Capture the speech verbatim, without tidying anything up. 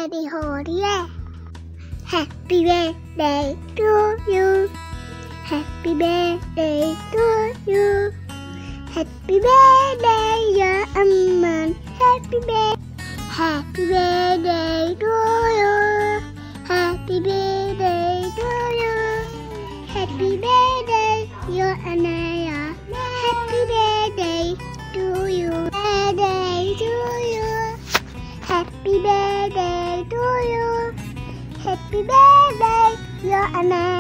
ready, hold yeah. Happy birthday to you. Happy birthday to you. Happy birthday, dear Amman. Happy birthday. Happy birthday to you. Happy birthday to you. Happy birthday, dear Anaya. Happy birthday to you. Birthday to you. Happy birthday to you. Happy birthday, dear Anaya.